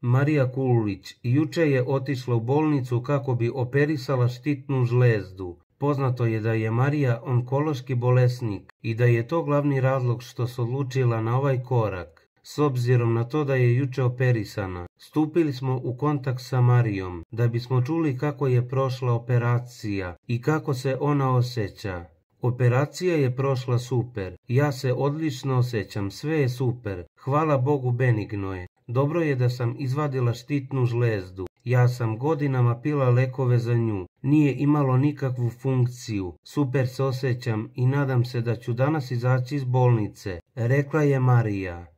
Marija Kulić juče je otišla u bolnicu kako bi operisala štitnu žlezdu. Poznato je da je Marija onkološki bolesnik i da je to glavni razlog što se odlučila na ovaj korak. S obzirom na to da je juče operisana, stupili smo u kontakt sa Marijom da bismo čuli kako je prošla operacija i kako se ona osjeća. Operacija je prošla super, ja se odlično osjećam, sve je super, hvala Bogu benigno je. Dobro je da sam izvadila štitnu žlezdu, ja sam godinama pila lekove za nju, nije imalo nikakvu funkciju, super se osjećam i nadam se da ću danas izaći iz bolnice, rekla je Marija.